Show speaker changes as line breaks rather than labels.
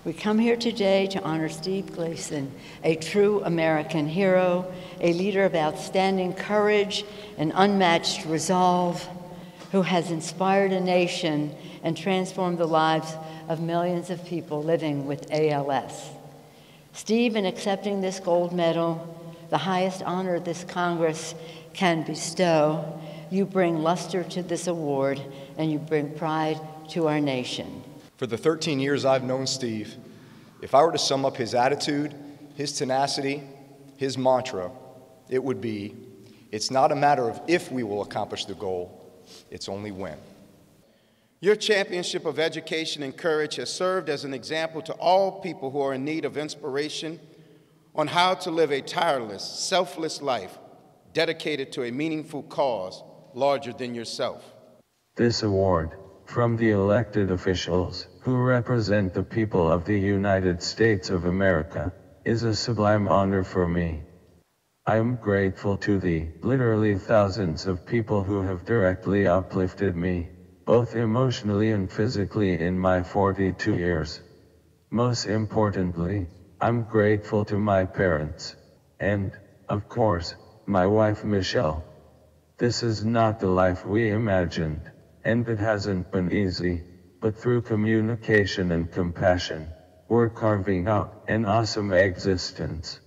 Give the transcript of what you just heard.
We come here today to honor Steve Gleason, a true American hero, a leader of outstanding courage and unmatched resolve, who has inspired a nation and transformed the lives of millions of people living with ALS. Steve, in accepting this gold medal, the highest honor this Congress can bestow, you bring luster to this award and you bring pride to our nation.
For the 13 years I've known Steve, if I were to sum up his attitude, his tenacity, his mantra, it would be, it's not a matter of if we will accomplish the goal, it's only when.
Your championship of education and courage has served as an example to all people who are in need of inspiration on how to live a tireless, selfless life dedicated to a meaningful cause larger than yourself.
This award, from the elected officials who represent the people of the United States of America, is a sublime honor for me. I am grateful to the literally thousands of people who have directly uplifted me, both emotionally and physically in my 42 years. Most importantly, I'm grateful to my parents, and, of course, my wife Michelle. This is not the life we imagined, and it hasn't been easy, but through communication and compassion, we're carving out an awesome existence.